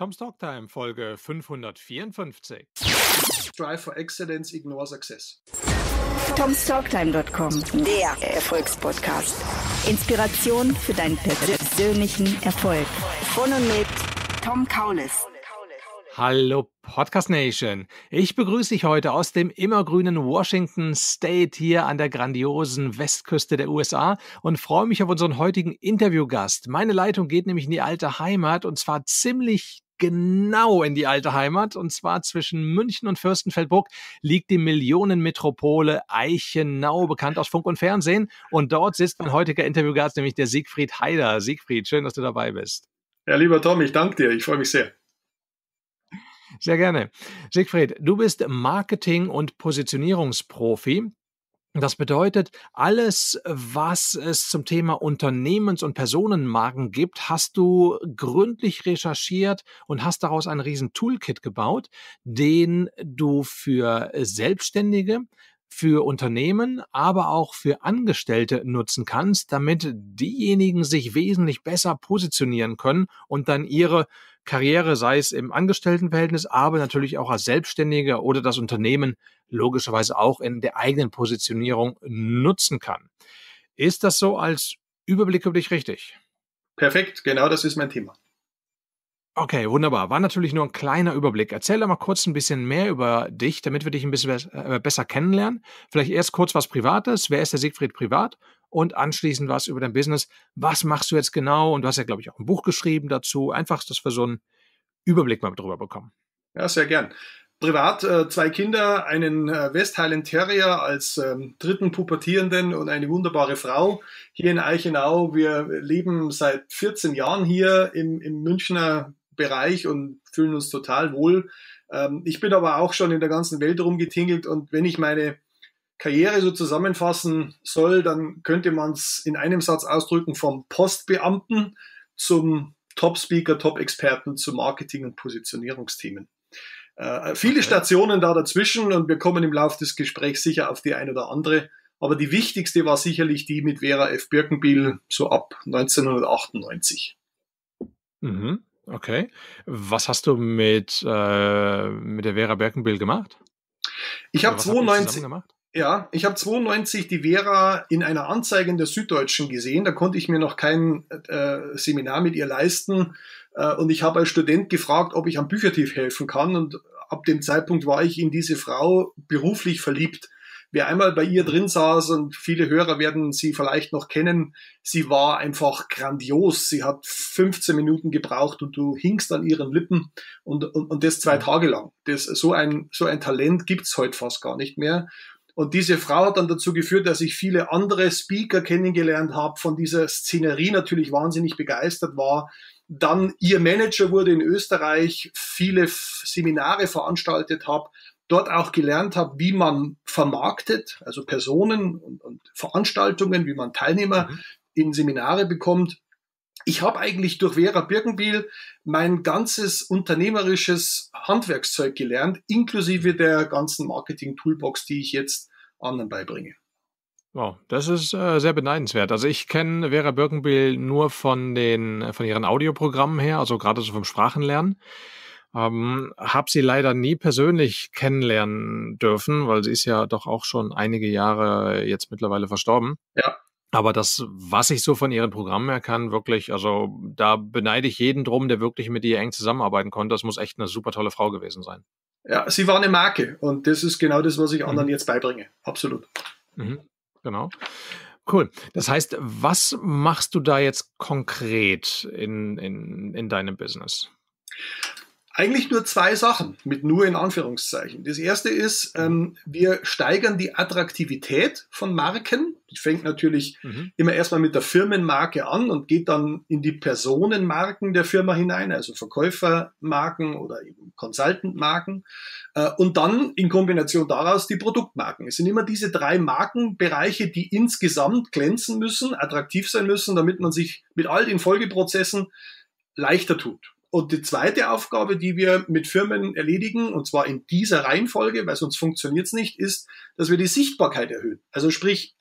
Tom's Talktime, Folge 554. Strive for Excellence, Ignore Success. Tom'sTalktime.com, der Erfolgspodcast. Inspiration für deinen persönlichen Erfolg. Von und mit Tom Kaulis. Hallo Podcast Nation. Ich begrüße dich heute aus dem immergrünen Washington State hier an der grandiosen Westküste der USA und freue mich auf unseren heutigen Interviewgast. Meine Leitung geht nämlich in die alte Heimat und zwar ziemlich genau in die alte Heimat, und zwar zwischen München und Fürstenfeldbruck liegt die Millionenmetropole Eichenau, bekannt aus Funk und Fernsehen, und dort sitzt mein heutiger Interviewgast, nämlich der Siegfried Heider. Siegfried, schön, dass du dabei bist. Ja, lieber Tom, ich danke dir, ich freue mich sehr. Sehr gerne. Siegfried, du bist Marketing- und Positionierungsprofi. Das bedeutet, alles, was es zum Thema Unternehmens- und Personenmarken gibt, hast du gründlich recherchiert und hast daraus einen riesen Toolkit gebaut, den du für Selbstständige, für Unternehmen, aber auch für Angestellte nutzen kannst, damit diejenigen sich wesentlich besser positionieren können und dann ihre Karriere, sei es im Angestelltenverhältnis, aber natürlich auch als Selbstständiger oder das Unternehmen logischerweise auch in der eigenen Positionierung nutzen kann. Ist das so als Überblick über dich richtig? Perfekt, genau das ist mein Thema. Okay, wunderbar. War natürlich nur ein kleiner Überblick. Erzähl doch mal kurz ein bisschen mehr über dich, damit wir dich ein bisschen besser kennenlernen. Vielleicht erst kurz was Privates. Wer ist der Siegfried privat? Und anschließend was über dein Business. Was machst du jetzt genau? Und du hast ja, glaube ich, auch ein Buch geschrieben dazu. Einfach, dass wir so einen Überblick mal drüber bekommen. Ja, sehr gern. Privat 2 Kinder, einen West Highland Terrier als dritten Pubertierenden und eine wunderbare Frau hier in Eichenau. Wir leben seit 14 Jahren hier im Münchner Bereich und fühlen uns total wohl. Ich bin aber auch schon in der ganzen Welt rumgetingelt, und wenn ich meine Karriere so zusammenfassen soll, dann könnte man es in einem Satz ausdrücken: vom Postbeamten zum Top-Speaker, Top-Experten zu Marketing- und Positionierungsthemen. Viele Stationen da dazwischen, und wir kommen im Laufe des Gesprächs sicher auf die ein oder andere. Aber die wichtigste war sicherlich die mit Vera F. Birkenbiel, so ab 1998. Mhm. Okay. Was hast du mit der Vera Birkenbiel gemacht? Ich habe 92 die Vera in einer Anzeige in der Süddeutschen gesehen. Da konnte ich mir noch kein Seminar mit ihr leisten. Und ich habe als Student gefragt, ob ich am Büchertisch helfen kann. Und ab dem Zeitpunkt war ich in diese Frau beruflich verliebt. Wer einmal bei ihr drin saß, und viele Hörer werden sie vielleicht noch kennen, sie war einfach grandios. Sie hat 15 Minuten gebraucht und du hingst an ihren Lippen, und das 2 Tage lang. So ein Talent gibt's heute fast gar nicht mehr. Und diese Frau hat dann dazu geführt, dass ich viele andere Speaker kennengelernt habe, von dieser Szenerie natürlich wahnsinnig begeistert war. Dann ihr Manager wurde in Österreich, viele Seminare veranstaltet habe, dort auch gelernt habe, wie man vermarktet, also Personen und Veranstaltungen, wie man Teilnehmer in Seminare bekommt. Ich habe eigentlich durch Vera Birkenbiel mein ganzes unternehmerisches Handwerkszeug gelernt, inklusive der ganzen Marketing-Toolbox, die ich jetzt anderen beibringe. Wow, das ist sehr beneidenswert. Also ich kenne Vera Birkenbiel nur von ihren Audioprogrammen her, also gerade so vom Sprachenlernen. Habe sie leider nie persönlich kennenlernen dürfen, weil sie ist ja doch auch schon einige Jahre jetzt mittlerweile verstorben. Ja. Aber das, was ich so von ihren Programmen her kann, wirklich, also da beneide ich jeden drum, der wirklich mit ihr eng zusammenarbeiten konnte. Das muss echt eine super tolle Frau gewesen sein. Ja, sie war eine Marke, und das ist genau das, was ich anderen jetzt beibringe. Absolut. Genau. Cool. Das heißt, was machst du da jetzt konkret in deinem Business? Eigentlich nur 2 Sachen, mit nur in Anführungszeichen. Das erste ist, wir steigern die Attraktivität von Marken. Die fängt natürlich immer erstmal mit der Firmenmarke an und geht dann in die Personenmarken der Firma hinein, also Verkäufermarken oder eben Consultantmarken. Und dann in Kombination daraus die Produktmarken. Es sind immer diese 3 Markenbereiche, die insgesamt glänzen müssen, attraktiv sein müssen, damit man sich mit all den Folgeprozessen leichter tut. Und die zweite Aufgabe, die wir mit Firmen erledigen, und zwar in dieser Reihenfolge, weil sonst funktioniert es nicht, ist, dass wir die Sichtbarkeit erhöhen. Also sprich,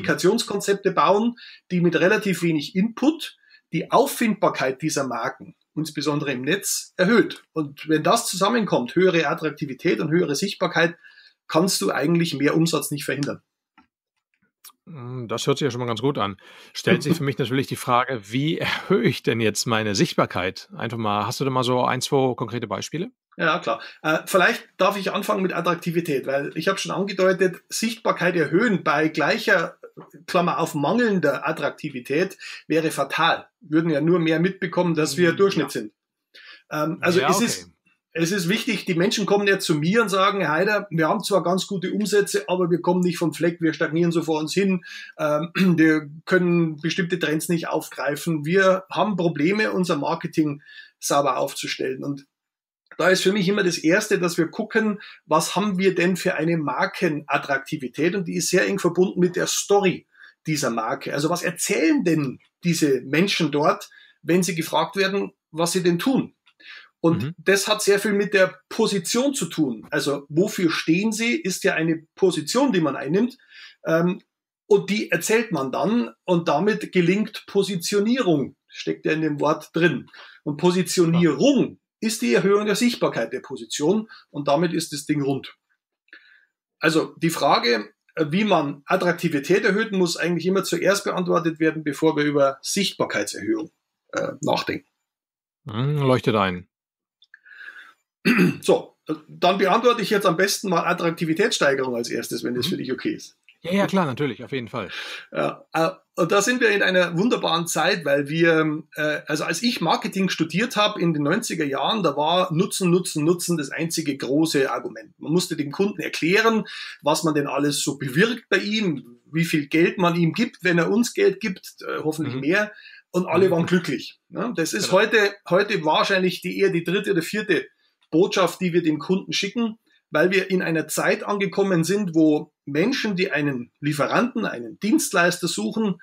Kommunikationskonzepte bauen, die mit relativ wenig Input die Auffindbarkeit dieser Marken insbesondere im Netz, erhöht. Und wenn das zusammenkommt, höhere Attraktivität und höhere Sichtbarkeit, kannst du eigentlich mehr Umsatz nicht verhindern. Das hört sich ja schon mal ganz gut an. Stellt sich für mich natürlich die Frage, wie erhöhe ich denn jetzt meine Sichtbarkeit? Einfach mal, hast du da mal so 1, 2 konkrete Beispiele? Ja, klar. Vielleicht darf ich anfangen mit Attraktivität, weil ich habe schon angedeutet, Sichtbarkeit erhöhen bei gleicher, Klammer auf, mangelnder Attraktivität wäre fatal. Würden ja nur mehr mitbekommen, dass wir Durchschnitt sind. Also Ja, okay. Es ist wichtig, die Menschen kommen ja zu mir und sagen, Herr Heider, wir haben zwar ganz gute Umsätze, aber wir kommen nicht vom Fleck, wir stagnieren so vor uns hin, wir können bestimmte Trends nicht aufgreifen, wir haben Probleme, unser Marketing sauber aufzustellen. Und da ist für mich immer das Erste, dass wir gucken, was haben wir denn für eine Markenattraktivität, und die ist sehr eng verbunden mit der Story dieser Marke. Also was erzählen denn diese Menschen dort, wenn sie gefragt werden, was sie denn tun? Und das hat sehr viel mit der Position zu tun. Also wofür stehen sie, ist ja eine Position, die man einnimmt. Und die erzählt man dann, und damit gelingt Positionierung. Steckt ja in dem Wort drin. Und Positionierung ist die Erhöhung der Sichtbarkeit der Position, und damit ist das Ding rund. Also die Frage, wie man Attraktivität erhöht, muss eigentlich immer zuerst beantwortet werden, bevor wir über Sichtbarkeitserhöhung nachdenken. Leuchtet ein. So, dann beantworte ich jetzt am besten mal Attraktivitätssteigerung als erstes, wenn das für dich okay ist. Ja, klar, natürlich, auf jeden Fall. Ja, und da sind wir in einer wunderbaren Zeit, weil wir, also als ich Marketing studiert habe in den 90er Jahren, da war Nutzen, Nutzen, Nutzen das einzige große Argument. Man musste dem Kunden erklären, was man denn alles so bewirkt bei ihm, wie viel Geld man ihm gibt, wenn er uns Geld gibt, hoffentlich mehr, und alle waren glücklich. Ja, das ist heute wahrscheinlich eher die 3. oder 4. Botschaft, die wir dem Kunden schicken, weil wir in einer Zeit angekommen sind, wo Menschen, die einen Lieferanten, einen Dienstleister suchen,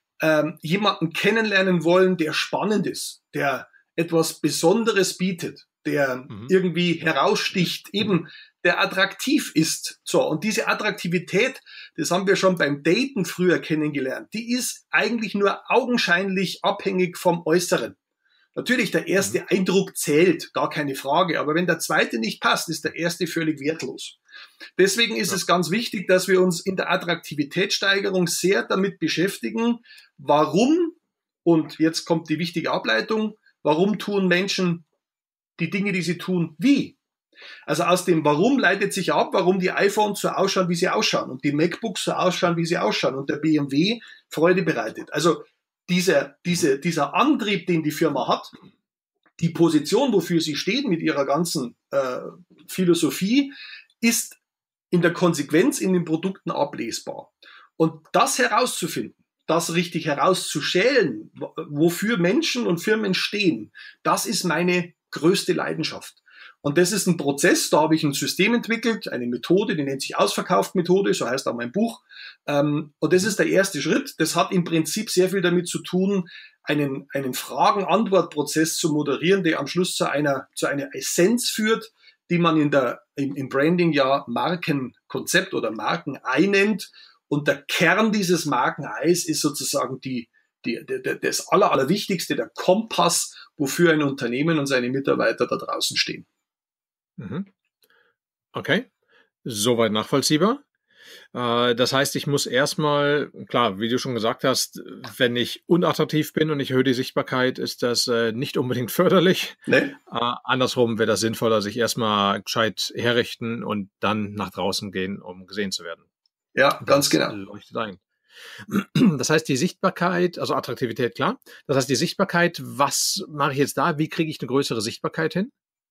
jemanden kennenlernen wollen, der spannend ist, der etwas Besonderes bietet, der irgendwie heraussticht, eben der attraktiv ist. So, und diese Attraktivität, das haben wir schon beim Daten früher kennengelernt, die ist eigentlich nur augenscheinlich abhängig vom Äußeren. Natürlich, der erste Eindruck zählt, gar keine Frage. Aber wenn der zweite nicht passt, ist der erste völlig wertlos. Deswegen ist es ganz wichtig, dass wir uns in der Attraktivitätssteigerung sehr damit beschäftigen, warum, und jetzt kommt die wichtige Ableitung, warum tun Menschen die Dinge, die sie tun, wie? Also aus dem Warum leitet sich ab, warum die iPhones so ausschauen, wie sie ausschauen, und die MacBooks so ausschauen, wie sie ausschauen, und der BMW Freude bereitet. Also dieser Antrieb, den die Firma hat, die Position, wofür sie steht mit ihrer ganzen Philosophie, ist in der Konsequenz in den Produkten ablesbar. Und das herauszufinden, das richtig herauszuschälen, wofür Menschen und Firmen stehen, das ist meine größte Leidenschaft. Und das ist ein Prozess, da habe ich ein System entwickelt, eine Methode, die nennt sich Ausverkauft-Methode, so heißt auch mein Buch. Und das ist der erste Schritt. Das hat im Prinzip sehr viel damit zu tun, einen Fragen-Antwort-Prozess zu moderieren, der am Schluss zu einer Essenz führt, die man im Branding ja Markenkonzept oder Markenei nennt. Und der Kern dieses Markeneis ist sozusagen das Allerwichtigste, der Kompass, wofür ein Unternehmen und seine Mitarbeiter da draußen stehen. Okay, soweit nachvollziehbar. Das heißt, ich muss erstmal, klar, wie du schon gesagt hast, wenn ich unattraktiv bin und ich erhöhe die Sichtbarkeit, ist das nicht unbedingt förderlich. Nee. Andersrum wäre das sinnvoller, sich erstmal gescheit herrichten und dann nach draußen gehen, um gesehen zu werden. Ja, ganz genau. Leuchtet ein. Das heißt, die Sichtbarkeit, also Attraktivität, klar. Das heißt, die Sichtbarkeit, was mache ich jetzt da? Wie kriege ich eine größere Sichtbarkeit hin?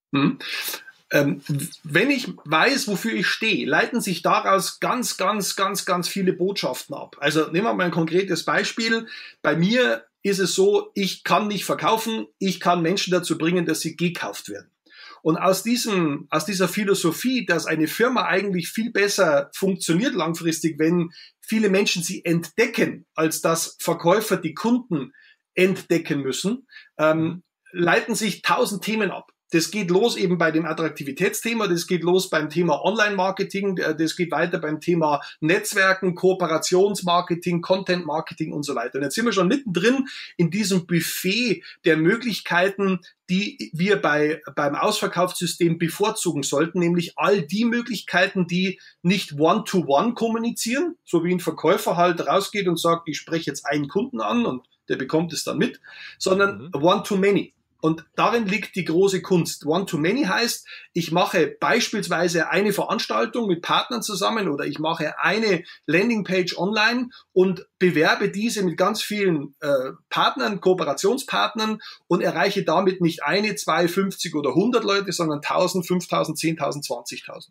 Wenn ich weiß, wofür ich stehe, leiten sich daraus ganz, ganz, ganz, ganz viele Botschaften ab. Also nehmen wir mal ein konkretes Beispiel. Bei mir ist es so, ich kann nicht verkaufen, ich kann Menschen dazu bringen, dass sie gekauft werden. Und aus dieser Philosophie, dass eine Firma eigentlich viel besser funktioniert langfristig, wenn viele Menschen sie entdecken, als dass Verkäufer die Kunden entdecken müssen, leiten sich 1000 Themen ab. Das geht los eben bei dem Attraktivitätsthema, das geht los beim Thema Online-Marketing, das geht weiter beim Thema Netzwerken, Kooperationsmarketing, Content-Marketing und so weiter. Und jetzt sind wir schon mittendrin in diesem Buffet der Möglichkeiten, die wir beim Ausverkaufssystem bevorzugen sollten, nämlich all die Möglichkeiten, die nicht One-to-One kommunizieren, so wie ein Verkäufer halt rausgeht und sagt, ich spreche jetzt einen Kunden an und der bekommt es dann mit, sondern One-to-Many. Und darin liegt die große Kunst. One-to-Many heißt, ich mache beispielsweise eine Veranstaltung mit Partnern zusammen oder ich mache eine Landingpage online und bewerbe diese mit ganz vielen Partnern, Kooperationspartnern und erreiche damit nicht 1, 2, 50 oder 100 Leute, sondern 1000, 5000, 10.000, 20.000.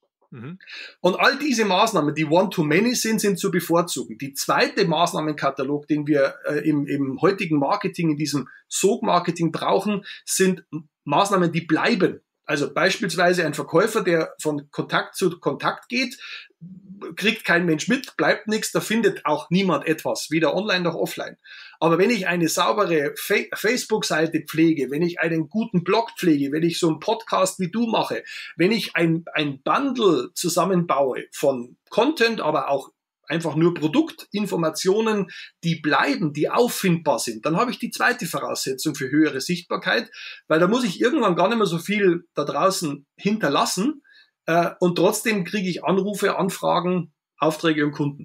Und all diese Maßnahmen, die One-to-Many sind zu bevorzugen. Die zweite Maßnahmenkatalog, den wir im heutigen Marketing, in diesem Sog-Marketing brauchen, sind Maßnahmen, die bleiben. Also beispielsweise ein Verkäufer, der von Kontakt zu Kontakt geht, kriegt kein Mensch mit, bleibt nichts, da findet auch niemand etwas, weder online noch offline. Aber wenn ich eine saubere Facebook-Seite pflege, wenn ich einen guten Blog pflege, wenn ich so einen Podcast wie du mache, wenn ich ein Bundle zusammenbaue von Content, aber auch einfach nur Produktinformationen, die bleiben, die auffindbar sind, dann habe ich die zweite Voraussetzung für höhere Sichtbarkeit, weil da muss ich irgendwann gar nicht mehr so viel da draußen hinterlassen, und trotzdem kriege ich Anrufe, Anfragen, Aufträge und Kunden.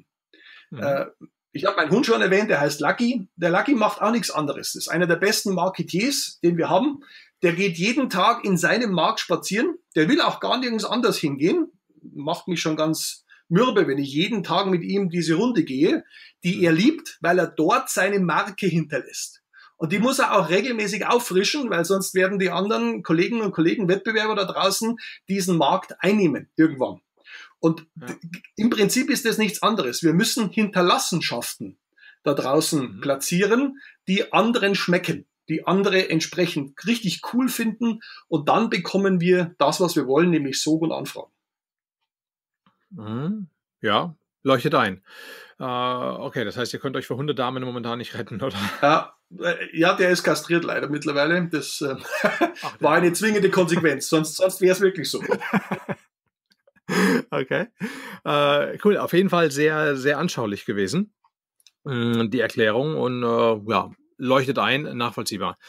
Ich habe meinen Hund schon erwähnt, der heißt Lucky. Der Lucky macht auch nichts anderes. Das ist einer der besten Marketeers, den wir haben. Der geht jeden Tag in seinem Markt spazieren. Der will auch gar nirgends anders hingehen. Macht mich schon ganz mürbe, wenn ich jeden Tag mit ihm diese Runde gehe, die er liebt, weil er dort seine Marke hinterlässt. Und die muss er auch regelmäßig auffrischen, weil sonst werden die anderen Kolleginnen und Kollegen, Wettbewerber da draußen diesen Markt einnehmen irgendwann. Und im Prinzip ist das nichts anderes. Wir müssen Hinterlassenschaften da draußen platzieren, die anderen schmecken, die andere entsprechend richtig cool finden. Und dann bekommen wir das, was wir wollen, nämlich Sog und Anfragen. Ja, leuchtet ein. Okay, das heißt, ihr könnt euch vor Hundedamen momentan nicht retten, oder? Ja, der ist kastriert leider mittlerweile. Das war eine zwingende Konsequenz, sonst wäre es wirklich so. Okay, cool. Auf jeden Fall sehr, sehr anschaulich gewesen, die Erklärung, und ja, leuchtet ein, nachvollziehbar.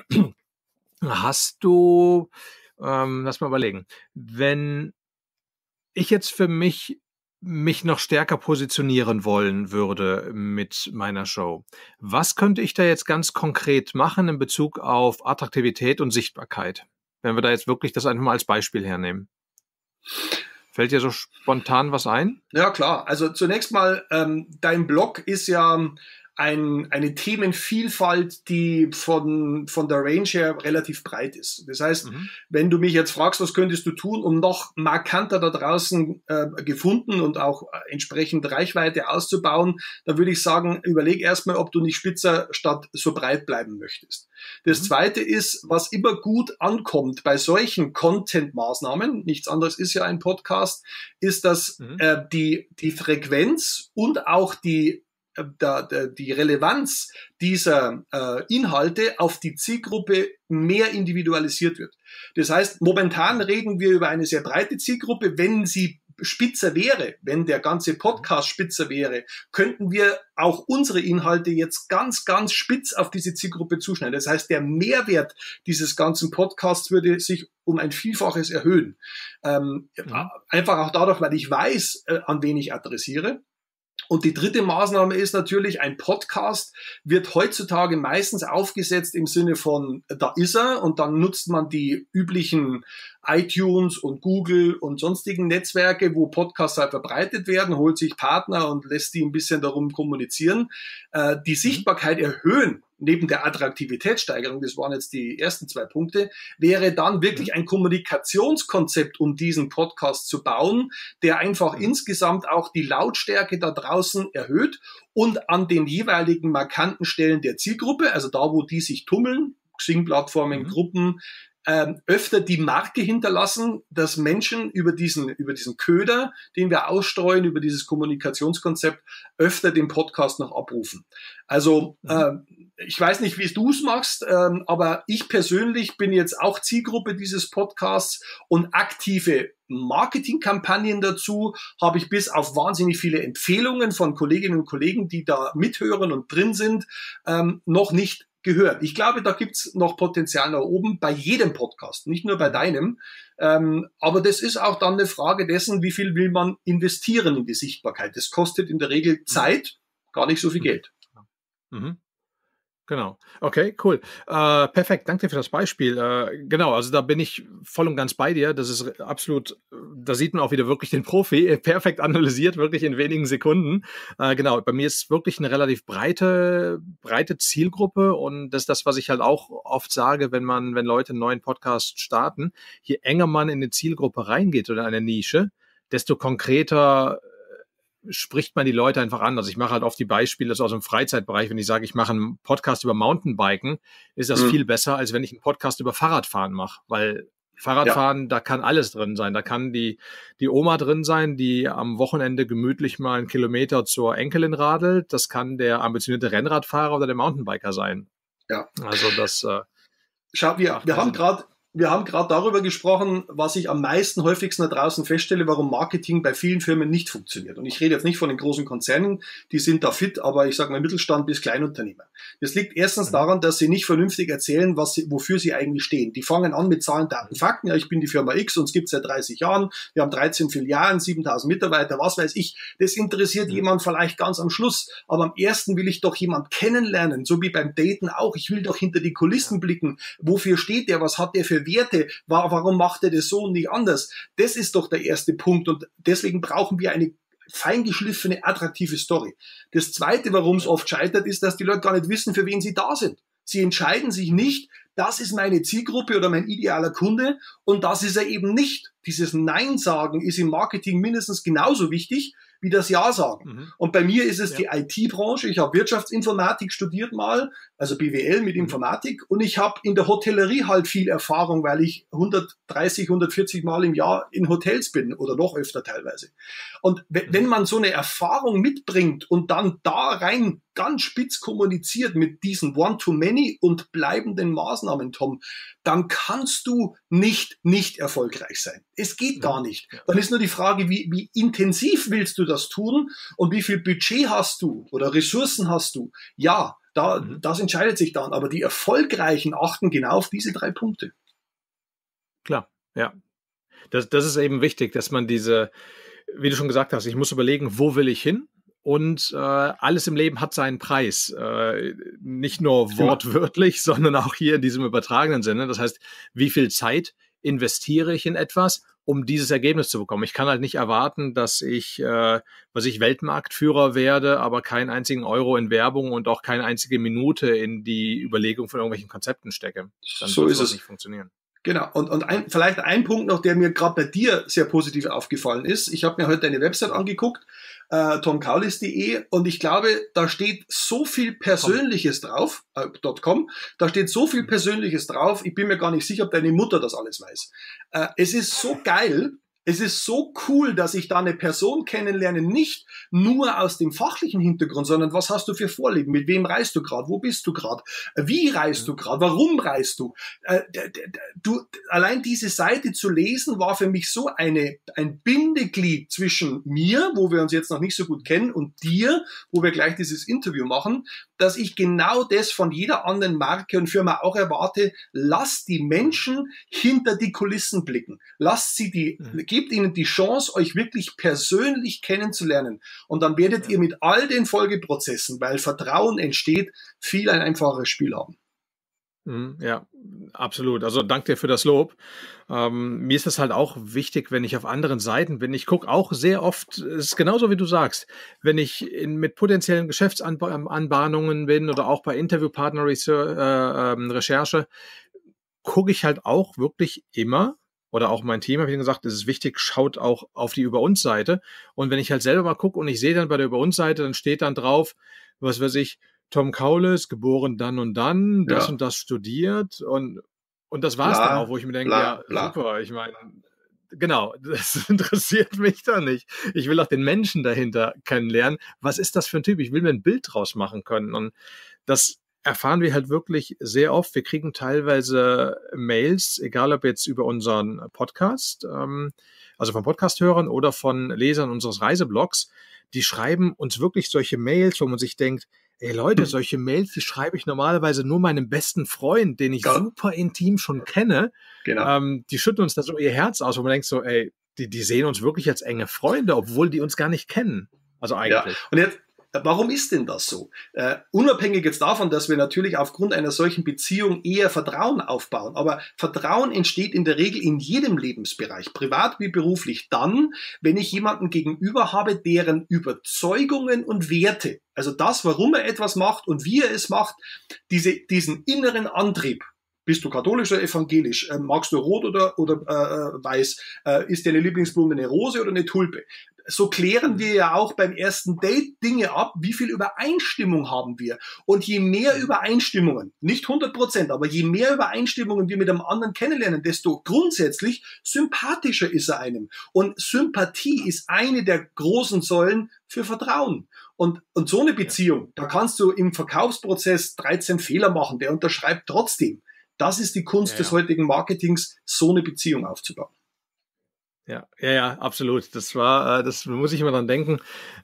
Hast du, lass mal überlegen, wenn ich jetzt für mich noch stärker positionieren wollen würde mit meiner Show, was könnte ich da jetzt ganz konkret machen in Bezug auf Attraktivität und Sichtbarkeit? Wenn wir da jetzt wirklich das einfach mal als Beispiel hernehmen. Fällt dir so spontan was ein? Ja, klar. Also zunächst mal, dein Blog ist ja eine Themenvielfalt, die von der Range her relativ breit ist. Das heißt, wenn du mich jetzt fragst, was könntest du tun, um noch markanter da draußen gefunden und auch entsprechend Reichweite auszubauen, dann würde ich sagen, überleg erstmal, ob du nicht spitzer statt so breit bleiben möchtest. Das Zweite ist, was immer gut ankommt bei solchen Content-Maßnahmen, nichts anderes ist ja ein Podcast, ist, dass die Frequenz und auch die Relevanz dieser Inhalte auf die Zielgruppe mehr individualisiert wird. Das heißt, momentan reden wir über eine sehr breite Zielgruppe. Wenn sie spitzer wäre, wenn der ganze Podcast spitzer wäre, könnten wir auch unsere Inhalte jetzt ganz, ganz spitz auf diese Zielgruppe zuschneiden. Das heißt, der Mehrwert dieses ganzen Podcasts würde sich um ein Vielfaches erhöhen. Einfach auch dadurch, weil ich weiß, an wen ich adressiere. Und die dritte Maßnahme ist natürlich, ein Podcast wird heutzutage meistens aufgesetzt im Sinne von, da ist er, und dann nutzt man die üblichen iTunes und Google und sonstigen Netzwerke, wo Podcasts halt verbreitet werden, holt sich Partner und lässt die ein bisschen darum kommunizieren. Die Sichtbarkeit erhöhen, neben der Attraktivitätssteigerung, das waren jetzt die ersten 2 Punkte, wäre dann wirklich ein Kommunikationskonzept, um diesen Podcast zu bauen, der einfach insgesamt auch die Lautstärke da draußen erhöht und an den jeweiligen markanten Stellen der Zielgruppe, also da, wo die sich tummeln, Xing-Plattformen, Gruppen, öfter die Marke hinterlassen, dass Menschen über diesen Köder, den wir ausstreuen, über dieses Kommunikationskonzept, öfter den Podcast noch abrufen. Also ich weiß nicht, wie du es machst, aber ich persönlich bin jetzt auch Zielgruppe dieses Podcasts und aktive Marketingkampagnen dazu habe ich bis auf wahnsinnig viele Empfehlungen von Kolleginnen und Kollegen, die da mithören und drin sind, noch nicht gehört. Ich glaube, da gibt's noch Potenzial nach oben bei jedem Podcast, nicht nur bei deinem. Aber das ist auch dann eine Frage dessen, wie viel will man investieren in die Sichtbarkeit. Das kostet in der Regel Zeit, gar nicht so viel Geld. Mhm. Genau. Okay, cool. Perfekt. Danke dir für das Beispiel. Genau, also da bin ich voll und ganz bei dir. Das ist absolut, da sieht man auch wieder wirklich den Profi, perfekt analysiert, wirklich in wenigen Sekunden. Genau, bei mir ist wirklich eine relativ breite Zielgruppe und das ist das, was ich halt auch oft sage, wenn Leute einen neuen Podcast starten. Je enger man in eine Zielgruppe reingeht oder in eine Nische, desto konkreter spricht man die Leute einfach an. Also ich mache halt oft die Beispiele aus dem Freizeitbereich. Wenn ich sage, ich mache einen Podcast über Mountainbiken, ist das viel besser, als wenn ich einen Podcast über Fahrradfahren mache. Weil Fahrradfahren, da kann alles drin sein. Da kann die Oma drin sein, die am Wochenende gemütlich mal einen Kilometer zur Enkelin radelt. Das kann der ambitionierte Rennradfahrer oder der Mountainbiker sein. Ja. Also das... Schau, wir haben gerade darüber gesprochen, was ich am häufigsten da draußen feststelle, warum Marketing bei vielen Firmen nicht funktioniert. Und ich rede jetzt nicht von den großen Konzernen, die sind da fit, aber ich sage mal Mittelstand bis Kleinunternehmer. Das liegt erstens daran, dass sie nicht vernünftig erzählen, wofür sie eigentlich stehen. Die fangen an mit Zahlen, Daten, Fakten. Ja, ich bin die Firma X und es gibt seit 30 Jahren. Wir haben 13 Filialen, 7000 Mitarbeiter, was weiß ich. Das interessiert jemand vielleicht ganz am Schluss. Aber am ersten will ich doch jemand kennenlernen, so wie beim Daten auch. Ich will doch hinter die Kulissen blicken. Wofür steht der? Was hat der für Werte? Warum macht er das so und nicht anders? Das ist doch der erste Punkt und deswegen brauchen wir eine feingeschliffene, attraktive Story. Das Zweite, warum es oft scheitert, ist, dass die Leute gar nicht wissen, für wen sie da sind. Sie entscheiden sich nicht, das ist meine Zielgruppe oder mein idealer Kunde und das ist er eben nicht. Dieses Nein sagen ist im Marketing mindestens genauso wichtig wie das Ja sagen. Und bei mir ist es die IT-Branche. Ich habe Wirtschaftsinformatik studiert mal, also BWL mit Informatik und ich habe in der Hotellerie halt viel Erfahrung, weil ich 130, 140 Mal im Jahr in Hotels bin oder noch öfter teilweise. Und wenn man so eine Erfahrung mitbringt und dann da rein ganz spitz kommuniziert mit diesen One-to-Many und bleibenden Maßnahmen, Tom, dann kannst du nicht erfolgreich sein. Es geht gar nicht. Dann ist nur die Frage, wie intensiv willst du das tun und wie viel Budget hast du oder Ressourcen hast du? Ja, das entscheidet sich dann. Aber die Erfolgreichen achten genau auf diese 3 Punkte. Klar, ja. Das ist eben wichtig, dass man diese, wie du schon gesagt hast, ich muss überlegen, wo will ich hin? Und alles im Leben hat seinen Preis. Nicht nur wortwörtlich, sondern auch hier in diesem übertragenen Sinne. Das heißt, wie viel Zeit investiere ich in etwas, um dieses Ergebnis zu bekommen? Ich kann halt nicht erwarten, dass ich Weltmarktführer werde, aber keinen einzigen Euro in Werbung und auch keine einzige Minute in die Überlegung von irgendwelchen Konzepten stecke. Dann so ist es nicht funktionieren. Genau. Und vielleicht ein Punkt noch, der mir gerade bei dir sehr positiv aufgefallen ist. Ich habe mir heute deine Website angeguckt, tomkaulis.de, und ich glaube, da steht so viel Persönliches drauf, .com, da steht so viel Persönliches drauf, ich bin mir gar nicht sicher, ob deine Mutter das alles weiß. Es ist so geil, es ist so cool, dass ich da eine Person kennenlerne, nicht nur aus dem fachlichen Hintergrund, sondern was hast du für Vorlieben, mit wem reist du gerade, wo bist du gerade, wie reist du gerade, warum reist du? Allein diese Seite zu lesen war für mich so ein Bindeglied zwischen mir, wo wir uns jetzt noch nicht so gut kennen, und dir, wo wir gleich dieses Interview machen, dass ich genau das von jeder anderen Marke und Firma auch erwarte. Lasst die Menschen hinter die Kulissen blicken. Gebt ihnen die Chance, euch wirklich persönlich kennenzulernen. Und dann werdet ihr mit all den Folgeprozessen, weil Vertrauen entsteht, viel ein einfacheres Spiel haben. Ja, absolut. Also danke dir für das Lob. Mir ist das halt auch wichtig, wenn ich auf anderen Seiten bin. Ich gucke auch sehr oft, es ist genauso wie du sagst, wenn ich mit potenziellen Geschäftsanbahnungen bin oder auch bei Interviewpartner-Recherche, gucke ich halt auch wirklich immer, oder auch mein Team, habe ich gesagt, es ist wichtig, schaut auch auf die Über uns Seite. Und wenn ich halt selber mal gucke und ich sehe dann bei der Über uns Seite, dann steht dann drauf, was weiß ich, Tom Kaulis, geboren dann und dann, das und das studiert, und Und das war es dann auch, wo ich mir denke, ja, super, ich meine, genau, das interessiert mich da nicht. Ich will auch den Menschen dahinter kennenlernen. Was ist das für ein Typ? Ich will mir ein Bild draus machen können. Und das erfahren wir halt wirklich sehr oft. Wir kriegen teilweise Mails, egal ob jetzt über unseren Podcast, also von Podcast-Hörern oder von Lesern unseres Reiseblogs, die schreiben uns wirklich solche Mails, wo man sich denkt, ey Leute, solche Mails, die schreibe ich normalerweise nur meinem besten Freund, den ich super intim schon kenne. Genau. Die schütten uns da so ihr Herz aus, wo man denkt so, ey, die sehen uns wirklich als enge Freunde, obwohl die uns gar nicht kennen. Also eigentlich. Ja. Und jetzt, warum ist denn das so? Unabhängig jetzt davon, dass wir natürlich aufgrund einer solchen Beziehung eher Vertrauen aufbauen. Aber Vertrauen entsteht in der Regel in jedem Lebensbereich, privat wie beruflich, dann, wenn ich jemanden gegenüber habe, deren Überzeugungen und Werte, also das, warum er etwas macht und wie er es macht, diesen inneren Antrieb. Bist du katholisch oder evangelisch? Magst du rot oder weiß? Ist deine Lieblingsblume eine Rose oder eine Tulpe? So klären wir ja auch beim ersten Date Dinge ab, wie viel Übereinstimmung haben wir. Und je mehr Übereinstimmungen, nicht 100%, aber je mehr Übereinstimmungen wir mit einem anderen kennenlernen, desto grundsätzlich sympathischer ist er einem. Und Sympathie ist eine der großen Säulen für Vertrauen. Und so eine Beziehung, da kannst du im Verkaufsprozess 13 Fehler machen, der unterschreibt trotzdem. Das ist die Kunst des heutigen Marketings, so eine Beziehung aufzubauen. Ja, absolut. Das muss ich immer dran denken.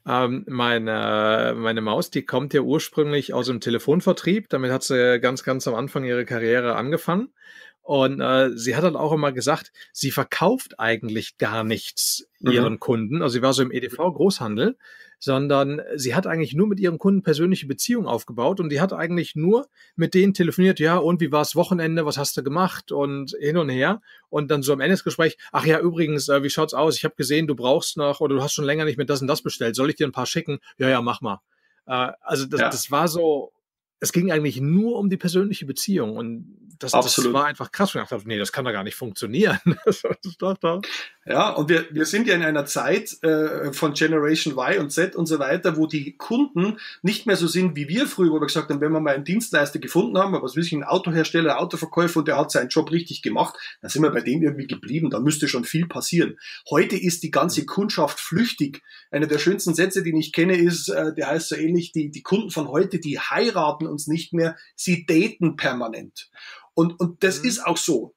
Meine Maus, die kommt ja ursprünglich aus dem Telefonvertrieb. Damit hat sie ganz, ganz am Anfang ihre Karriere angefangen. Und sie hat dann auch immer gesagt, sie verkauft eigentlich gar nichts ihren Kunden. Also sie war so im EDV-Großhandel, sondern sie hat eigentlich nur mit ihren Kunden persönliche Beziehungen aufgebaut und die hat eigentlich nur mit denen telefoniert, ja, und wie war's Wochenende, was hast du gemacht und hin und her. Und dann so am Ende des Gesprächs, ach ja, übrigens, wie schaut's aus? Ich habe gesehen, du brauchst noch oder du hast schon länger nicht mit das und das bestellt. Soll ich dir ein paar schicken? Ja, mach mal. Also das war so, es ging eigentlich nur um die persönliche Beziehung und das war einfach krass. Und ich dachte, nee, das kann doch gar nicht funktionieren. Ja, und wir sind ja in einer Zeit von Generation Y und Z und so weiter, wo die Kunden nicht mehr so sind wie wir früher, wo wir gesagt haben, wenn wir mal einen Dienstleister gefunden haben, was weiß ich, ein Autohersteller, Autoverkäufer und der hat seinen Job richtig gemacht, dann sind wir bei dem irgendwie geblieben, da müsste schon viel passieren. Heute ist die ganze Kundschaft flüchtig. Einer der schönsten Sätze, den ich kenne, ist, der heißt so ähnlich, die Kunden von heute, die heiraten uns nicht mehr, sie daten permanent. Und das ist auch so.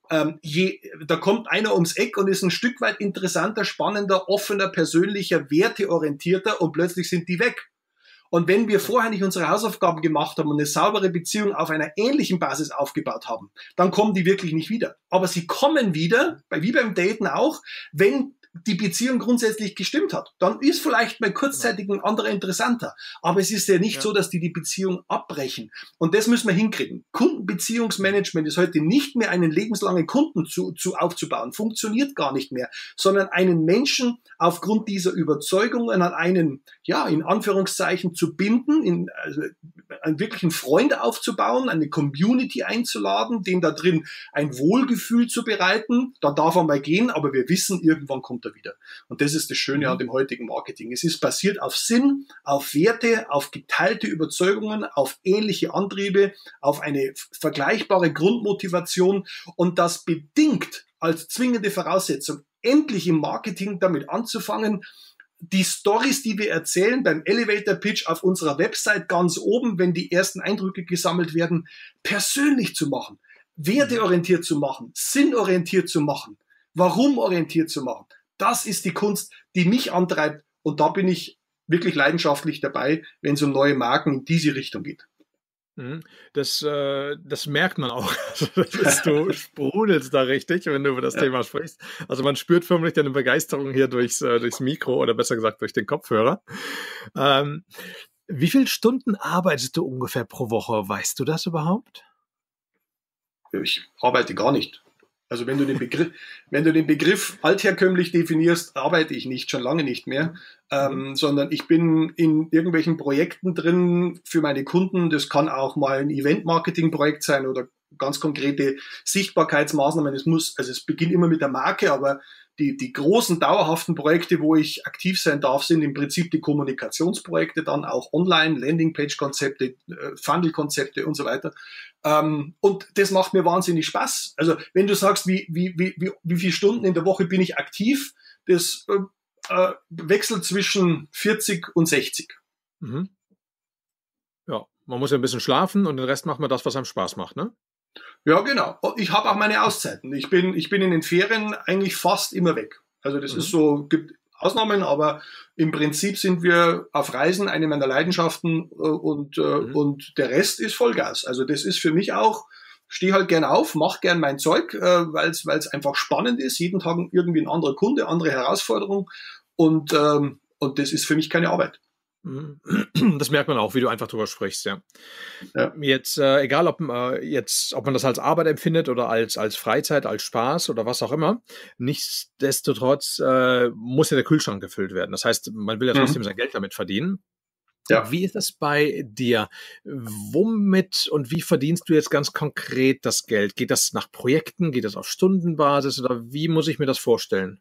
Da kommt einer ums Eck und ist ein Stück weit interessanter, spannender, offener, persönlicher, werteorientierter und plötzlich sind die weg. Und wenn wir vorher nicht unsere Hausaufgaben gemacht haben und eine saubere Beziehung auf einer ähnlichen Basis aufgebaut haben, dann kommen die wirklich nicht wieder. Aber sie kommen wieder, wie beim Daten auch, wenn die Beziehung grundsätzlich gestimmt hat. Dann ist vielleicht mal kurzzeitig ein anderer interessanter. Aber es ist ja nicht so, dass die Beziehung abbrechen. Und das müssen wir hinkriegen. Kundenbeziehungsmanagement ist heute nicht mehr einen lebenslangen Kunden aufzubauen. Funktioniert gar nicht mehr. Sondern einen Menschen aufgrund dieser Überzeugungen an einen, ja, in Anführungszeichen zu binden, einen wirklichen Freund aufzubauen, eine Community einzuladen, dem da drin ein Wohlgefühl zu bereiten. Da darf er mal gehen, aber wir wissen, irgendwann kommt er wieder. Und das ist das Schöne an dem heutigen Marketing. Es ist basiert auf Sinn, auf Werte, auf geteilte Überzeugungen, auf ähnliche Antriebe, auf eine vergleichbare Grundmotivation und das bedingt als zwingende Voraussetzung, endlich im Marketing damit anzufangen, die Stories, die wir erzählen beim Elevator Pitch auf unserer Website ganz oben, wenn die ersten Eindrücke gesammelt werden, persönlich zu machen, werteorientiert zu machen, sinnorientiert zu machen, warumorientiert zu machen. Das ist die Kunst, die mich antreibt und da bin ich wirklich leidenschaftlich dabei, wenn es um neue Marken in diese Richtung geht. Das merkt man auch. Du sprudelst da richtig, wenn du über das Thema sprichst. Also man spürt förmlich deine Begeisterung hier durchs Mikro oder besser gesagt durch den Kopfhörer. Wie viele Stunden arbeitest du ungefähr pro Woche? Weißt du das überhaupt? Ich arbeite gar nicht. Also wenn du den Begriff altherkömmlich definierst, arbeite ich nicht, schon lange nicht mehr, sondern ich bin in irgendwelchen Projekten drin für meine Kunden. Das kann auch mal ein Event-Marketing-Projekt sein oder ganz konkrete Sichtbarkeitsmaßnahmen. Es beginnt immer mit der Marke, aber die großen, dauerhaften Projekte, wo ich aktiv sein darf, sind im Prinzip die Kommunikationsprojekte, dann auch online, Landingpage-Konzepte, Funnel-Konzepte und so weiter. Und das macht mir wahnsinnig Spaß. Also wenn du sagst, wie viele Stunden in der Woche bin ich aktiv, das wechselt zwischen 40 und 60. Mhm. Ja, man muss ja ein bisschen schlafen und den Rest macht man das, was einem Spaß macht, ne? Ja, genau. Ich habe auch meine Auszeiten. Ich bin in den Ferien eigentlich fast immer weg. Also das ist so, gibt Ausnahmen, aber im Prinzip sind wir auf Reisen, eine meiner Leidenschaften, und der Rest ist Vollgas. Also das ist für mich auch, stehe halt gern auf, mache gern mein Zeug, weil es einfach spannend ist. Jeden Tag irgendwie ein anderer Kunde, andere Herausforderung, und das ist für mich keine Arbeit. Das merkt man auch, wie du einfach drüber sprichst, ja. Jetzt, egal ob man das als Arbeit empfindet oder als Freizeit, als Spaß oder was auch immer, nichtsdestotrotz muss ja der Kühlschrank gefüllt werden. Das heißt, man will ja trotzdem sein Geld damit verdienen. Ja. Wie ist das bei dir? Womit und wie verdienst du jetzt ganz konkret das Geld? Geht das nach Projekten? Geht das auf Stundenbasis? Oder wie muss ich mir das vorstellen?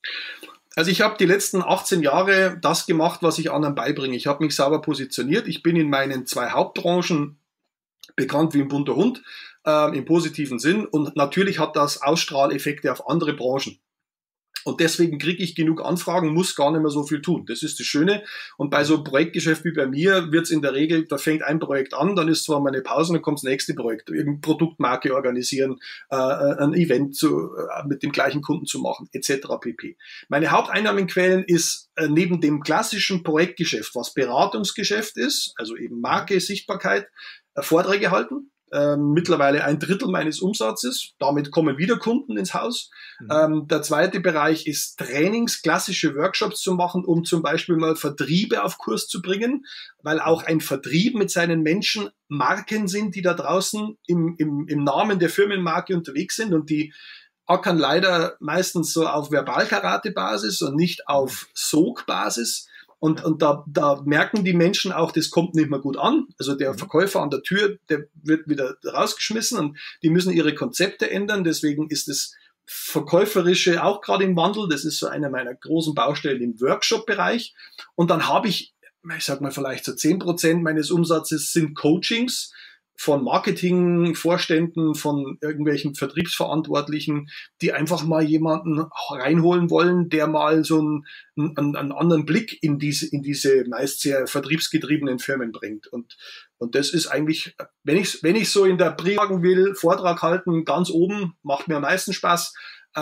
Also ich habe die letzten 18 Jahre das gemacht, was ich anderen beibringe. Ich habe mich sauber positioniert. Ich bin in meinen 2 Hauptbranchen bekannt wie ein bunter Hund, im positiven Sinn. Und natürlich hat das Ausstrahleffekte auf andere Branchen. Und deswegen kriege ich genug Anfragen, muss gar nicht mehr so viel tun. Das ist das Schöne. Und bei so einem Projektgeschäft wie bei mir wird es in der Regel, da fängt ein Projekt an, dann ist zwar mal eine Pause, dann kommt das nächste Projekt. Irgendeine Produktmarke organisieren, ein Event mit dem gleichen Kunden zu machen, etc. pp. Meine Haupteinnahmenquellen ist neben dem klassischen Projektgeschäft, was Beratungsgeschäft ist, also eben Marke, Sichtbarkeit, Vorträge halten. Mittlerweile 1/3 meines Umsatzes. Damit kommen wieder Kunden ins Haus. Der zweite Bereich ist Trainings, klassische Workshops zu machen, um zum Beispiel mal Vertriebe auf Kurs zu bringen, weil auch ein Vertrieb mit seinen Menschen Marken sind, die da draußen im Namen der Firmenmarke unterwegs sind, und die ackern leider meistens so auf Verbalkarate-Basis und nicht auf Sog-Basis. Und da merken die Menschen auch, das kommt nicht mehr gut an. Also der Verkäufer an der Tür, der wird wieder rausgeschmissen, und die müssen ihre Konzepte ändern. Deswegen ist das Verkäuferische auch gerade im Wandel. Das ist so eine meiner großen Baustellen im Workshop-Bereich. Und dann habe ich sag mal vielleicht so 10% meines Umsatzes sind Coachings von Marketingvorständen, von irgendwelchen Vertriebsverantwortlichen, die einfach mal jemanden reinholen wollen, der mal so einen anderen Blick in diese meist sehr vertriebsgetriebenen Firmen bringt. Und das ist eigentlich, wenn ich so in der Prio sagen will, Vortrag halten, ganz oben, macht mir am meisten Spaß.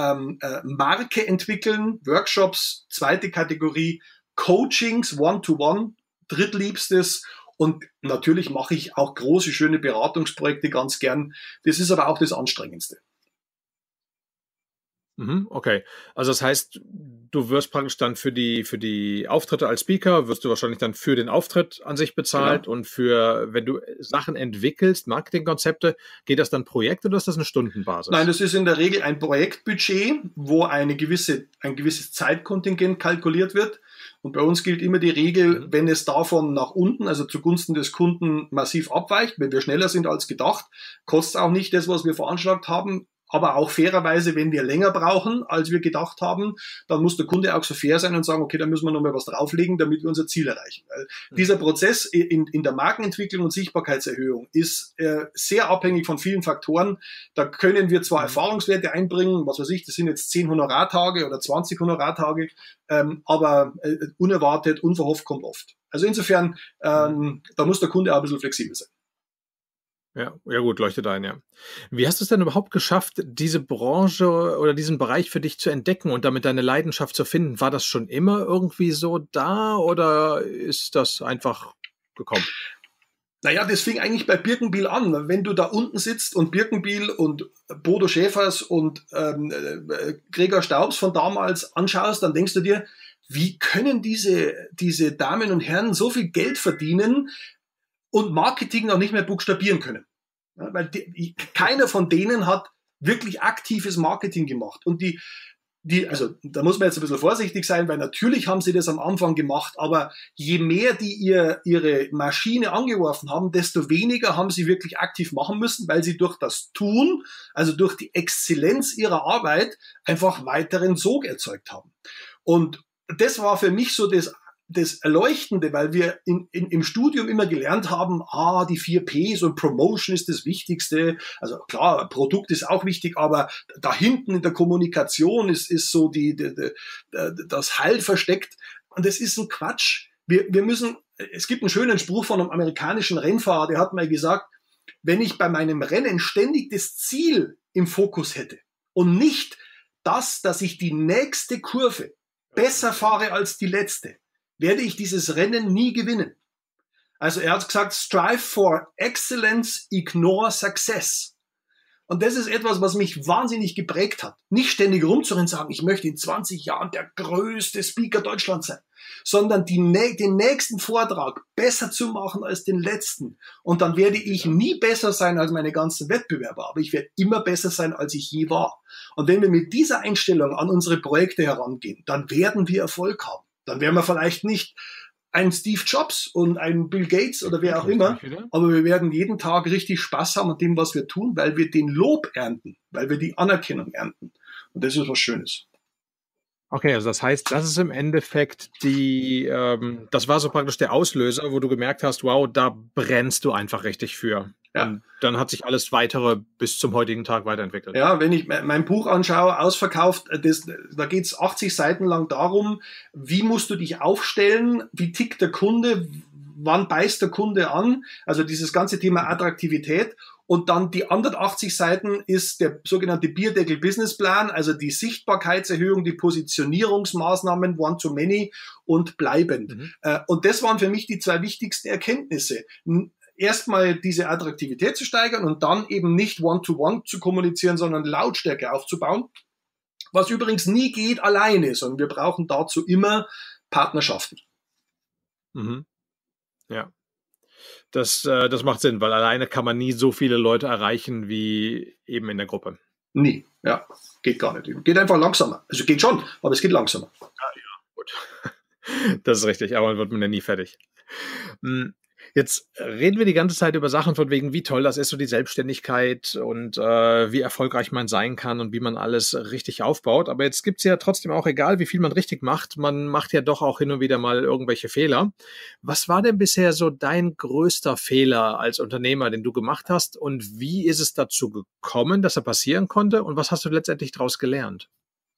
Marke entwickeln, Workshops, zweite Kategorie, Coachings, One-to-One, drittliebstes. Und natürlich mache ich auch große, schöne Beratungsprojekte ganz gern. Das ist aber auch das Anstrengendste. Okay. Also das heißt, du wirst praktisch dann für die Auftritte als Speaker, wirst du wahrscheinlich dann für den Auftritt an sich bezahlt, genau. Und wenn du Sachen entwickelst, Marketingkonzepte, geht das dann Projekt oder ist das eine Stundenbasis? Nein, das ist in der Regel ein Projektbudget, wo ein gewisses Zeitkontingent kalkuliert wird. Und bei uns gilt immer die Regel, wenn es davon nach unten, also zugunsten des Kunden, massiv abweicht, wenn wir schneller sind als gedacht, kostet es auch nicht das, was wir veranschlagt haben. Aber auch fairerweise, wenn wir länger brauchen, als wir gedacht haben, dann muss der Kunde auch so fair sein und sagen, okay, da müssen wir nochmal was drauflegen, damit wir unser Ziel erreichen. Weil dieser Prozess in der Markenentwicklung und Sichtbarkeitserhöhung ist sehr abhängig von vielen Faktoren. Da können wir zwar Erfahrungswerte einbringen, was weiß ich, das sind jetzt 10 Honorartage oder 20 Honorartage, aber unerwartet, unverhofft kommt oft. Also insofern, da muss der Kunde auch ein bisschen flexibel sein. Ja, gut, leuchtet ein, ja. Wie hast du es denn überhaupt geschafft, diese Branche oder diesen Bereich für dich zu entdecken und damit deine Leidenschaft zu finden? War das schon immer irgendwie so da oder ist das einfach gekommen? Naja, das fing eigentlich bei Birkenbiel an. Wenn du da unten sitzt und Birkenbiel und Bodo Schäfers und Gregor Staubs von damals anschaust, dann denkst du dir, wie können diese Damen und Herren so viel Geld verdienen und Marketing noch nicht mehr buchstabieren können? Ja, weil keiner von denen hat wirklich aktives Marketing gemacht. Und die also da muss man jetzt ein bisschen vorsichtig sein, weil natürlich haben sie das am Anfang gemacht, aber je mehr die ihre Maschine angeworfen haben, desto weniger haben sie wirklich aktiv machen müssen, weil sie durch das Tun, also durch die Exzellenz ihrer Arbeit, einfach weiteren Sog erzeugt haben. Und das war für mich so das Erleuchtende, weil wir im Studium immer gelernt haben, die 4P, so ein Promotion ist das Wichtigste. Also klar, Produkt ist auch wichtig, aber da hinten in der Kommunikation ist so das Heil versteckt. Und das ist ein Quatsch. Wir müssen, es gibt einen schönen Spruch von einem amerikanischen Rennfahrer, der hat mal gesagt, wenn ich bei meinem Rennen ständig das Ziel im Fokus hätte und nicht das, dass ich die nächste Kurve besser fahre als die letzte, werde ich dieses Rennen nie gewinnen. Also er hat gesagt, strive for excellence, ignore success. Und das ist etwas, was mich wahnsinnig geprägt hat. Nicht ständig rumzurennen und sagen, ich möchte in 20 Jahren der größte Speaker Deutschlands sein, sondern den nächsten Vortrag besser zu machen als den letzten. Und dann werde ich nie besser sein als meine ganzen Wettbewerber, aber ich werde immer besser sein, als ich je war. Und wenn wir mit dieser Einstellung an unsere Projekte herangehen, dann werden wir Erfolg haben. Dann werden wir vielleicht nicht ein Steve Jobs und ein Bill Gates oder wer auch immer, aber wir werden jeden Tag richtig Spaß haben an dem, was wir tun, weil wir den Lob ernten, weil wir die Anerkennung ernten. Und das ist was Schönes. Okay, also das heißt, das ist im Endeffekt das war so praktisch der Auslöser, wo du gemerkt hast, wow, da brennst du einfach richtig für. Ja. Und dann hat sich alles weitere bis zum heutigen Tag weiterentwickelt. Ja, wenn ich mein Buch anschaue, ausverkauft, da geht es 80 Seiten lang darum, wie musst du dich aufstellen, wie tickt der Kunde, wann beißt der Kunde an, also dieses ganze Thema Attraktivität. Und dann die anderen 80 Seiten ist der sogenannte Bierdeckel-Businessplan, also die Sichtbarkeitserhöhung, die Positionierungsmaßnahmen, One-to-Many und bleibend. Und das waren für mich die zwei wichtigsten Erkenntnisse. Erstmal diese Attraktivität zu steigern und dann eben nicht One-to-One zu kommunizieren, sondern Lautstärke aufzubauen. Was übrigens nie geht alleine, sondern wir brauchen dazu immer Partnerschaften. Mhm. Ja. Das macht Sinn, weil alleine kann man nie so viele Leute erreichen wie eben in der Gruppe. Nie, ja. Geht gar nicht. Geht einfach langsamer. Also geht schon, aber es geht langsamer. Ja, gut. Das ist richtig, aber dann wird man ja nie fertig. Jetzt reden wir die ganze Zeit über Sachen von wegen, wie toll das ist, so die Selbstständigkeit und wie erfolgreich man sein kann und wie man alles richtig aufbaut. Aber jetzt gibt es ja trotzdem auch, egal wie viel man richtig macht, man macht ja doch auch hin und wieder mal irgendwelche Fehler. Was war denn bisher so dein größter Fehler als Unternehmer, den du gemacht hast? Und wie ist es dazu gekommen, dass er passieren konnte? Und was hast du letztendlich daraus gelernt?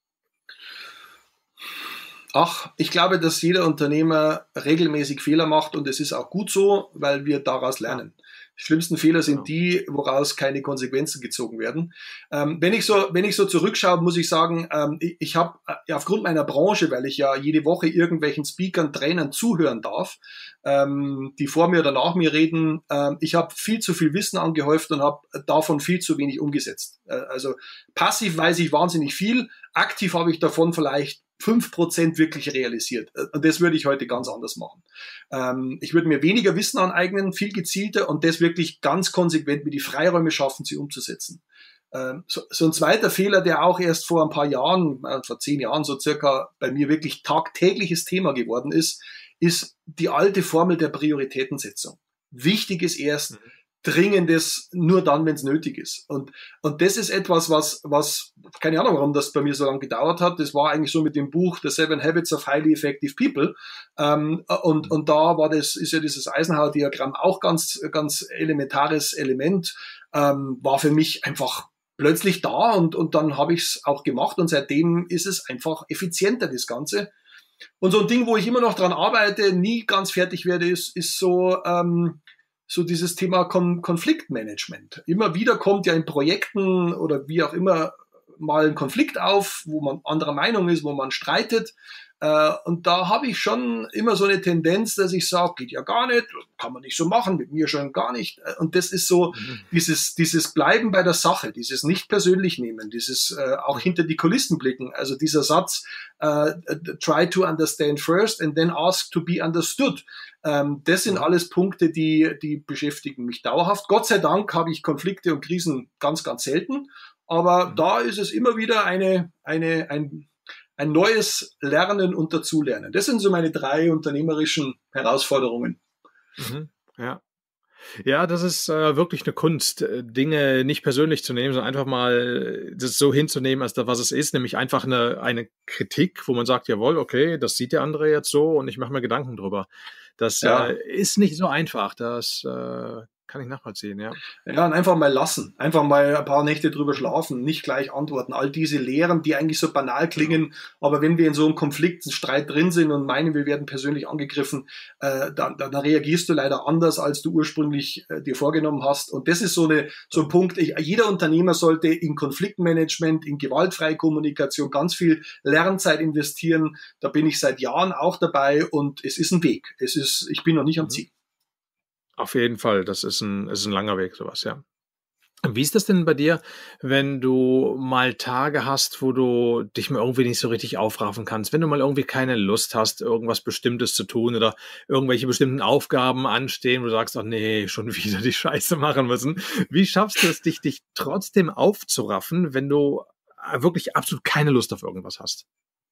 Ich glaube, dass jeder Unternehmer regelmäßig Fehler macht und es ist auch gut so, weil wir daraus lernen. Die schlimmsten Fehler sind die, woraus keine Konsequenzen gezogen werden. Wenn ich so zurückschaue, muss ich sagen, ich habe aufgrund meiner Branche, weil ich ja jede Woche irgendwelchen Speakern, Trainern zuhören darf, die vor mir oder nach mir reden, ich habe viel zu viel Wissen angehäuft und habe davon viel zu wenig umgesetzt. Also passiv weiß ich wahnsinnig viel, aktiv habe ich davon vielleicht 5% wirklich realisiert. Und das würde ich heute ganz anders machen. Ich würde mir weniger Wissen aneignen, viel gezielter und das wirklich ganz konsequent mir die Freiräume schaffen, sie umzusetzen. So ein zweiter Fehler, der auch erst vor ein paar Jahren, vor 10 Jahren so circa bei mir wirklich tagtägliches Thema geworden ist die alte Formel der Prioritätensetzung. Wichtig ist erst, Dringendes nur dann, wenn es nötig ist. Und das ist etwas, was, keine Ahnung, warum das bei mir so lange gedauert hat. Das war eigentlich so mit dem Buch The 7 Habits of Highly Effective People. Und da ist ja dieses Eisenhower-Diagramm auch ganz elementares Element, war für mich einfach plötzlich da und dann habe ich es auch gemacht und seitdem ist es einfach effizienter, das Ganze. Und so ein Ding, wo ich immer noch dran arbeite, nie ganz fertig werde, ist so dieses Thema Konfliktmanagement. Immer wieder kommt ja in Projekten oder wie auch immer mal ein Konflikt auf, wo man anderer Meinung ist, wo man streitet. Und da habe ich schon immer so eine Tendenz, dass ich sage, geht ja gar nicht, kann man nicht so machen, mit mir schon gar nicht. Und das ist so dieses Bleiben bei der Sache, dieses nicht persönlich nehmen, dieses auch hinter die Kulissen blicken. Also dieser Satz, try to understand first and then ask to be understood. Das sind alles Punkte, die beschäftigen mich dauerhaft. Gott sei Dank habe ich Konflikte und Krisen ganz, ganz selten. Aber da ist es immer wieder ein neues Lernen und Dazulernen. Das sind so meine 3 unternehmerischen Herausforderungen. Mhm. Ja. Ja, das ist wirklich eine Kunst, Dinge nicht persönlich zu nehmen, sondern einfach mal das so hinzunehmen, als das, was es ist, nämlich einfach eine Kritik, wo man sagt, jawohl, okay, das sieht der andere jetzt so und ich mache mir Gedanken drüber. Das Ja. ist nicht so einfach, das kann ich nachvollziehen, ja. Ja, und einfach mal lassen. Einfach mal ein paar Nächte drüber schlafen, nicht gleich antworten. All diese Lehren, die eigentlich so banal klingen, aber wenn wir in so einem Konflikt, einem Streit drin sind und meinen, wir werden persönlich angegriffen, dann reagierst du leider anders, als du ursprünglich dir vorgenommen hast. Und das ist so ein Punkt. Jeder Unternehmer sollte in Konfliktmanagement, in gewaltfreie Kommunikation ganz viel Lernzeit investieren. Da bin ich seit Jahren auch dabei und es ist ein Weg. Ich bin noch nicht am Ziel. Auf jeden Fall, das ist ein langer Weg, sowas, ja. Wie ist das denn bei dir, wenn du mal Tage hast, wo du dich mal irgendwie nicht so richtig aufraffen kannst, wenn du mal irgendwie keine Lust hast, irgendwas Bestimmtes zu tun oder irgendwelche bestimmten Aufgaben anstehen, wo du sagst, ach nee, schon wieder die Scheiße machen müssen. Wie schaffst du es, dich trotzdem aufzuraffen, wenn du wirklich absolut keine Lust auf irgendwas hast?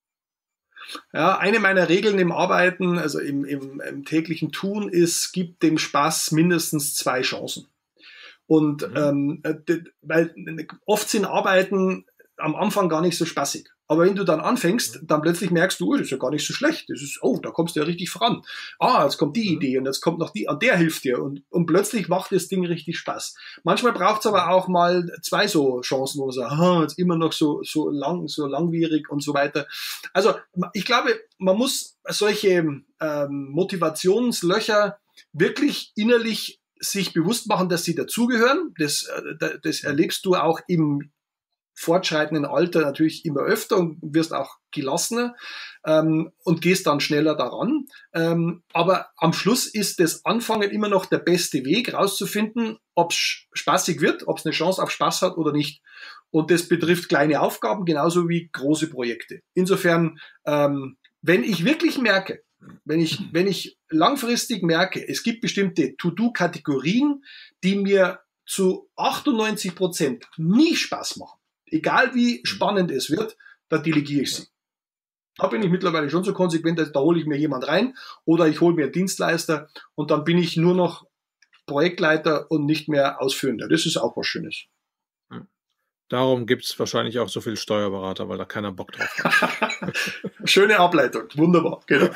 Ja, eine meiner Regeln im Arbeiten, also im täglichen Tun ist, gib dem Spaß mindestens 2 Chancen. Und weil oft sind Arbeiten am Anfang gar nicht so spaßig. Aber wenn du dann anfängst, dann plötzlich merkst du, das ist ja gar nicht so schlecht. Das ist, oh, da kommst du ja richtig voran. Ah, jetzt kommt die Idee und jetzt kommt noch die, und der hilft dir. Und plötzlich macht das Ding richtig Spaß. Manchmal braucht es aber auch mal 2 so Chancen, wo man sagt, jetzt immer noch so langwierig und so weiter. Also ich glaube, man muss solche Motivationslöcher wirklich innerlich sich bewusst machen, dass sie dazugehören. Das erlebst du auch im fortschreitenden Alter natürlich immer öfter und wirst auch gelassener und gehst dann schneller daran. Aber am Schluss ist das Anfangen immer noch der beste Weg, rauszufinden, ob es spaßig wird, ob es eine Chance auf Spaß hat oder nicht. Und das betrifft kleine Aufgaben genauso wie große Projekte. Insofern, wenn ich wirklich merke, wenn ich langfristig merke, es gibt bestimmte To-Do-Kategorien, die mir zu 98% nie Spaß machen, egal wie spannend es wird, da delegiere ich sie. Da bin ich mittlerweile schon so konsequent, da hole ich mir jemand rein oder ich hole mir einen Dienstleister und dann bin ich nur noch Projektleiter und nicht mehr Ausführender. Das ist auch was Schönes. Darum gibt es wahrscheinlich auch so viele Steuerberater, weil da keiner Bock drauf hat. Schöne Ableitung, wunderbar, genau.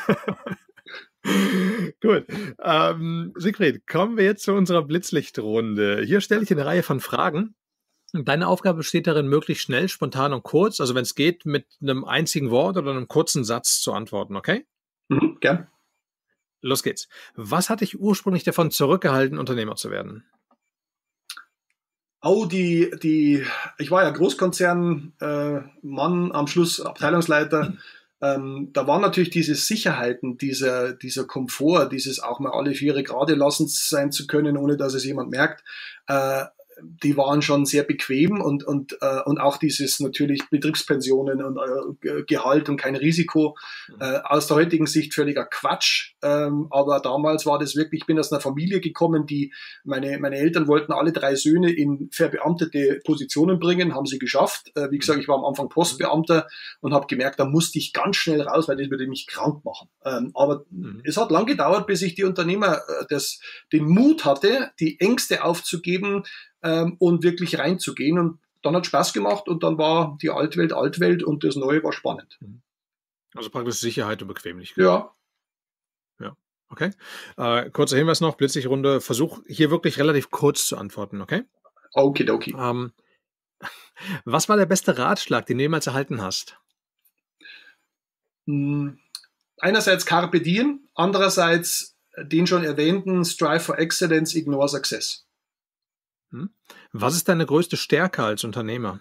Gut. Siegfried, kommen wir jetzt zu unserer Blitzlichtrunde. Hier stelle ich eine Reihe von Fragen. Deine Aufgabe besteht darin, möglichst schnell, spontan und kurz, also wenn es geht, mit einem einzigen Wort oder einem kurzen Satz zu antworten, okay? Gern. Los geht's. Was hat dich ursprünglich davon zurückgehalten, Unternehmer zu werden? Oh, ich war ja Großkonzern, Mann, am Schluss Abteilungsleiter. Da waren natürlich diese Sicherheiten, dieser Komfort, dieses auch mal alle 4 gerade lassen sein zu können, ohne dass es jemand merkt, die waren schon sehr bequem und auch dieses natürlich Betriebspensionen und Gehalt und kein Risiko. Aus der heutigen Sicht völliger Quatsch. Aber damals war das wirklich, ich bin aus einer Familie gekommen, meine Eltern wollten alle 3 Söhne in verbeamtete Positionen bringen, haben sie geschafft. Wie gesagt, ich war am Anfang Postbeamter und habe gemerkt, da musste ich ganz schnell raus, weil das würde mich krank machen. Aber es hat lang gedauert, bis ich die Unternehmer den Mut hatte, die Ängste aufzugeben, und wirklich reinzugehen. Und dann hat Spaß gemacht und dann war die Altwelt und das Neue war spannend. Also praktisch Sicherheit und Bequemlichkeit. Ja. Ja, okay. Kurzer Hinweis noch, Blitzlichtrunde. Versuch hier wirklich relativ kurz zu antworten, okay? Okidoki. Was war der beste Ratschlag, den du jemals erhalten hast? Einerseits Carpe Diem, andererseits den schon erwähnten Strive for Excellence, Ignore Success. Was ist deine größte Stärke als Unternehmer?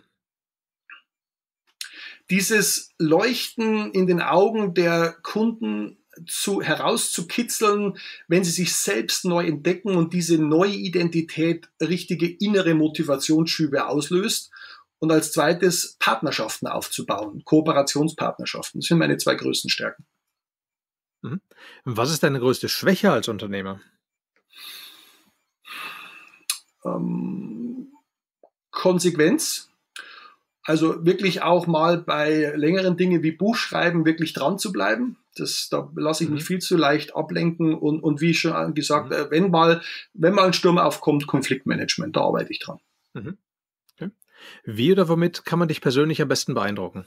Dieses Leuchten in den Augen der Kunden herauszukitzeln, wenn sie sich selbst neu entdecken und diese neue Identität richtige innere Motivationsschübe auslöst. Und als zweites Partnerschaften aufzubauen, Kooperationspartnerschaften. Das sind meine 2 größten Stärken. Was ist deine größte Schwäche als Unternehmer? Konsequenz Also wirklich auch mal bei längeren Dingen wie Buchschreiben wirklich dran zu bleiben. Da lasse ich mich viel zu leicht ablenken und wie schon gesagt, wenn mal ein Sturm aufkommt, Konfliktmanagement, da arbeite ich dran. Mhm. Okay. Wie oder womit kann man dich persönlich am besten beeindrucken?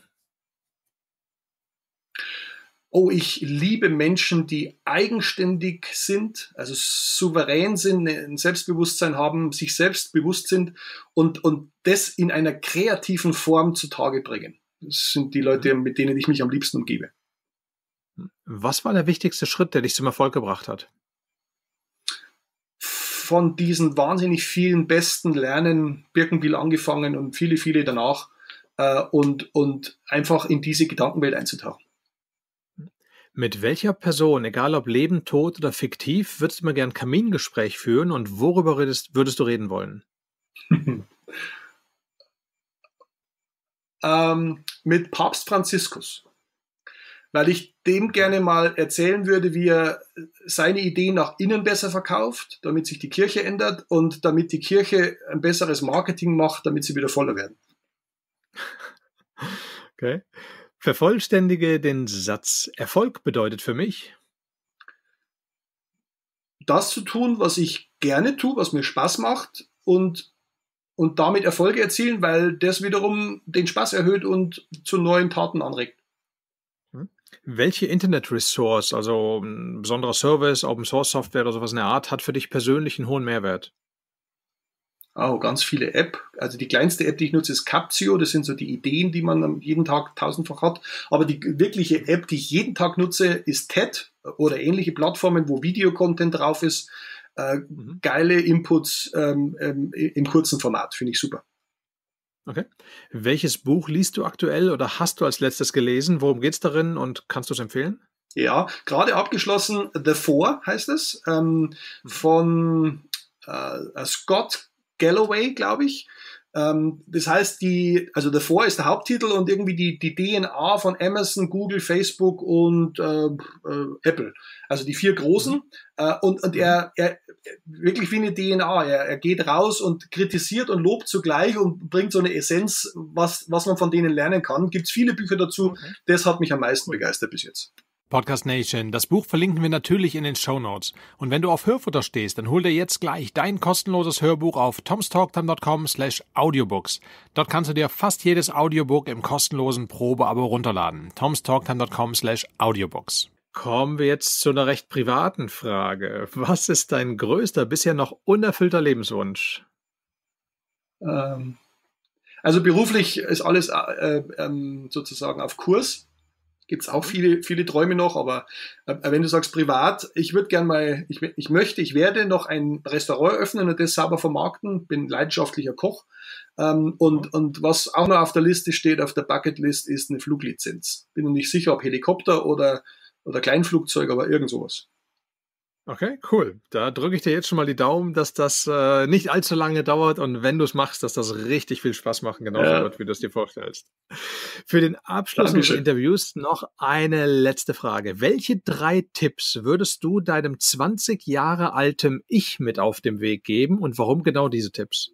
Oh, ich liebe Menschen, die eigenständig sind, also souverän sind, ein Selbstbewusstsein haben, sich selbst bewusst sind und das in einer kreativen Form zutage bringen. Das sind die Leute, mit denen ich mich am liebsten umgebe. Was war der wichtigste Schritt, der dich zum Erfolg gebracht hat? Von diesen wahnsinnig vielen besten Lernen, Birkenbiel angefangen und viele, viele danach und einfach in diese Gedankenwelt einzutauchen. Mit welcher Person, egal ob lebend, tot oder fiktiv, würdest du mal gern ein Kamingespräch führen und worüber würdest du reden wollen? Mit Papst Franziskus, weil ich dem gerne mal erzählen würde, wie er seine Ideen nach innen besser verkauft, damit sich die Kirche ändert und damit die Kirche ein besseres Marketing macht, damit sie wieder voller werden. Okay. Vervollständige den Satz: Erfolg bedeutet für mich, das zu tun, was ich gerne tue, was mir Spaß macht und damit Erfolge erzielen, weil das wiederum den Spaß erhöht und zu neuen Taten anregt. welche Internet-Resource, also ein besonderer Service, Open-Source-Software oder sowas in der Art, hat für dich persönlich einen hohen Mehrwert? Oh, ganz viele App. Also die kleinste App, die ich nutze, ist Captio. Das sind so die Ideen, die man jeden Tag tausendfach hat. Aber die wirkliche App, die ich jeden Tag nutze, ist TED oder ähnliche Plattformen, wo Videocontent drauf ist. Geile Inputs im kurzen Format. Finde ich super. Okay. Welches Buch liest du aktuell oder hast du als letztes gelesen? Worum geht es darin und kannst du es empfehlen? Ja, gerade abgeschlossen. The Four heißt es. Von Scott Galloway, glaube ich. Das heißt, The Four ist der Haupttitel und irgendwie die DNA von Amazon, Google, Facebook und Apple. Also die 4 großen. Und er wirklich wie eine DNA. Er geht raus und kritisiert und lobt zugleich und bringt so eine Essenz, was man von denen lernen kann. Gibt's viele Bücher dazu. Okay. Das hat mich am meisten begeistert bis jetzt. Podcast Nation, das Buch verlinken wir natürlich in den Shownotes. Und wenn du auf Hörfutter stehst, dann hol dir jetzt gleich dein kostenloses Hörbuch auf tomstalktime.com/audiobooks. Dort kannst du dir fast jedes Audiobook im kostenlosen Probeabo runterladen. tomstalktime.com/audiobooks. Kommen wir jetzt zu einer recht privaten Frage. Was ist dein größter, bisher noch unerfüllter Lebenswunsch? Also beruflich ist alles sozusagen auf Kurs. Gibt's auch viele Träume noch, aber wenn du sagst privat, ich würde gern mal, ich werde noch ein Restaurant öffnen und das sauber vermarkten, bin leidenschaftlicher Koch und was auch noch auf der Liste steht, auf der Bucketlist, ist eine Fluglizenz. Bin noch nicht sicher, ob Helikopter oder Kleinflugzeug, aber irgend sowas. Okay, cool. Da drücke ich dir jetzt schon mal die Daumen, dass das nicht allzu lange dauert und wenn du es machst, dass das richtig viel Spaß macht, genauso wird, wie du es dir vorstellst. Für den Abschluss unseres Interviews noch eine letzte Frage. Welche 3 Tipps würdest du deinem 20 Jahre altem Ich mit auf den Weg geben und warum genau diese Tipps?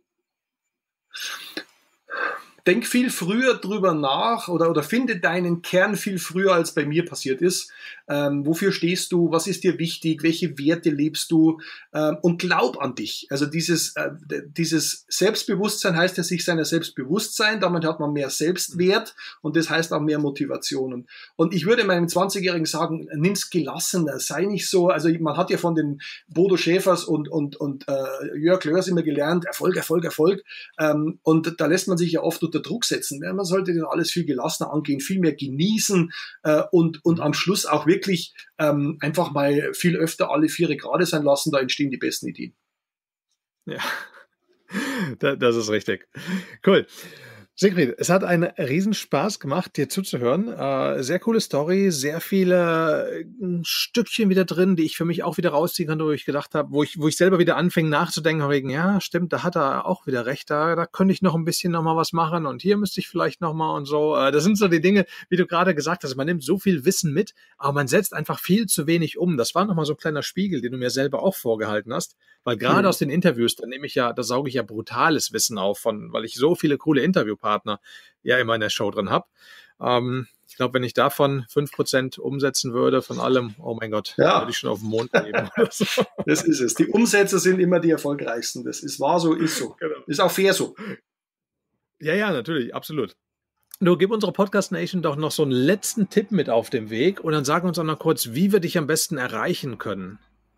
Denk viel früher drüber nach oder finde deinen Kern viel früher, als bei mir passiert ist. Wofür stehst du? Was ist dir wichtig? Welche Werte lebst du? Und glaub an dich. Also dieses Selbstbewusstsein heißt ja sich seiner selbst bewusst sein. Damit hat man mehr Selbstwert und das heißt auch mehr Motivation. Und ich würde meinem 20-Jährigen sagen, nimm's gelassener, sei nicht so. Also man hat ja von den Bodo Schäfers und Jörg Lörs immer gelernt, Erfolg, Erfolg, Erfolg. Und da lässt man sich ja oft unter Druck setzen. Man sollte das alles viel gelassener angehen, viel mehr genießen und am Schluss auch wirklich einfach mal viel öfter alle 4 gerade sein lassen, da entstehen die besten Ideen. Ja, das ist richtig. Cool. Siegfried, es hat einen Riesenspaß gemacht, dir zuzuhören. Sehr coole Story, sehr viele Stückchen wieder drin, die ich für mich auch wieder rausziehen kann, wo ich gedacht habe, wo ich selber wieder anfing nachzudenken, wegen, ja, stimmt, da hat er auch wieder recht, da könnte ich noch ein bisschen noch mal was machen und hier müsste ich vielleicht noch mal und so. Das sind so die Dinge, wie du gerade gesagt hast, man nimmt so viel Wissen mit, aber man setzt einfach viel zu wenig um. Das war noch mal so ein kleiner Spiegel, den du mir selber auch vorgehalten hast, weil gerade aus den Interviews, da sauge ich ja brutales Wissen auf, weil ich so viele coole Interviewpartner Interviewpartner ja immer in der Show drin habe. Ich glaube, wenn ich davon 5% umsetzen würde von allem, oh mein Gott, würde ich schon auf den Mond leben. So. Das ist es. Die Umsätze sind immer die erfolgreichsten. Das ist wahr so, ist so. Genau. Ist auch fair so. Ja, natürlich, absolut. Du, gib unserer Podcast Nation doch noch so einen letzten Tipp mit auf den Weg und dann sag uns auch noch kurz, wie wir dich am besten erreichen können.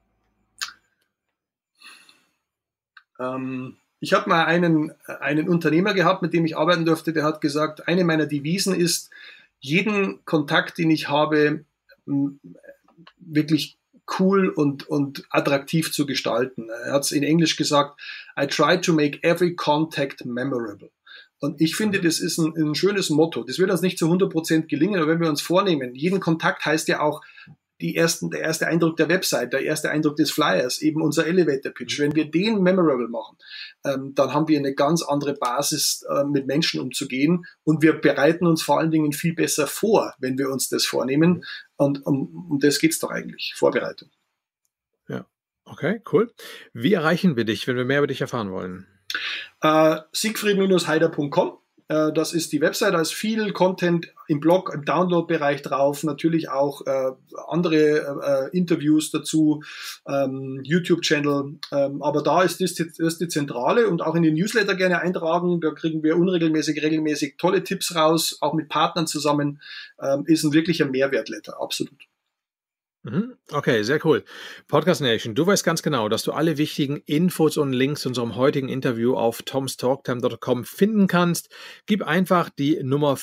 Ich habe mal einen Unternehmer gehabt, mit dem ich arbeiten durfte, der hat gesagt, eine meiner Devisen ist, jeden Kontakt, den ich habe, wirklich cool und attraktiv zu gestalten. Er hat es in Englisch gesagt, I try to make every contact memorable. Und ich finde, das ist ein schönes Motto. Das wird uns nicht zu 100% gelingen, aber wenn wir uns vornehmen, jeden Kontakt heißt ja auch der erste Eindruck der Website, der erste Eindruck des Flyers, eben unser Elevator-Pitch. Wenn wir den memorable machen, dann haben wir eine ganz andere Basis, mit Menschen umzugehen und wir bereiten uns vor allen Dingen viel besser vor, wenn wir uns das vornehmen. Und um das geht's doch eigentlich, Vorbereitung. Ja, okay, cool. Wie erreichen wir dich, wenn wir mehr über dich erfahren wollen? Siegfried-heider.com. Das ist die Website, da ist viel Content im Blog, im Download-Bereich drauf, natürlich auch andere Interviews dazu, YouTube-Channel, aber da ist das die Zentrale und auch in den Newsletter gerne eintragen, da kriegen wir regelmäßig tolle Tipps raus, auch mit Partnern zusammen, ist ein wirklicher Mehrwertletter, absolut. Okay, sehr cool. Podcast Nation, du weißt ganz genau, dass du alle wichtigen Infos und Links zu unserem heutigen Interview auf tomstalktime.com finden kannst. Gib einfach die Nummer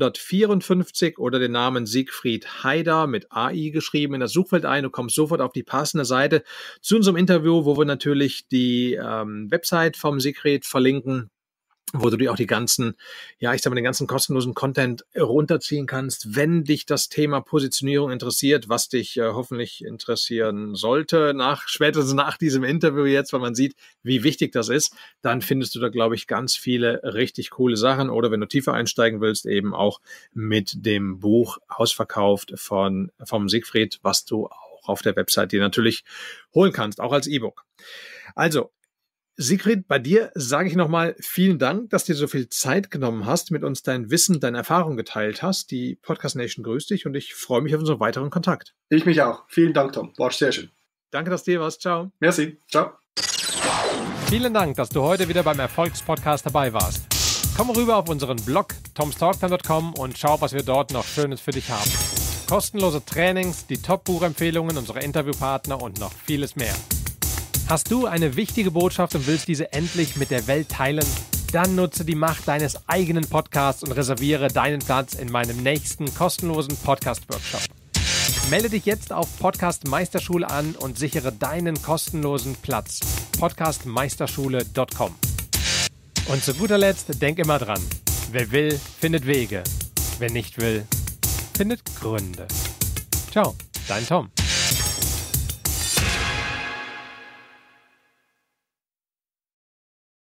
554 oder den Namen Siegfried Heider mit AI geschrieben in das Suchfeld ein. Du kommst sofort auf die passende Seite zu unserem Interview, wo wir natürlich die Website vom Siegfried verlinken, wo du dir auch den ganzen kostenlosen Content runterziehen kannst, wenn dich das Thema Positionierung interessiert, was dich hoffentlich interessieren sollte, spätestens nach diesem Interview jetzt, weil man sieht, wie wichtig das ist, dann findest du da, glaube ich, ganz viele richtig coole Sachen oder wenn du tiefer einsteigen willst, eben auch mit dem Buch ausverkauft vom Siegfried, was du auch auf der Website dir natürlich holen kannst, auch als E-Book. Also, Siegfried, bei dir sage ich nochmal vielen Dank, dass du dir so viel Zeit genommen hast, mit uns dein Wissen, deine Erfahrung geteilt hast. Die Podcast Nation grüßt dich und ich freue mich auf unseren weiteren Kontakt. Ich mich auch. Vielen Dank, Tom. War sehr schön. Danke, dass du hier warst. Ciao. Merci. Ciao. Vielen Dank, dass du heute wieder beim Erfolgspodcast dabei warst. Komm rüber auf unseren Blog tomstalktime.com und schau, was wir dort noch Schönes für dich haben. Kostenlose Trainings, die Top-Buchempfehlungen unserer Interviewpartner und noch vieles mehr. Hast du eine wichtige Botschaft und willst diese endlich mit der Welt teilen? Dann nutze die Macht deines eigenen Podcasts und reserviere deinen Platz in meinem nächsten kostenlosen Podcast-Workshop. Melde dich jetzt auf Podcast Meisterschule an und sichere deinen kostenlosen Platz. podcastmeisterschule.com. Und zu guter Letzt, denk immer dran. Wer will, findet Wege. Wer nicht will, findet Gründe. Ciao, dein Tom.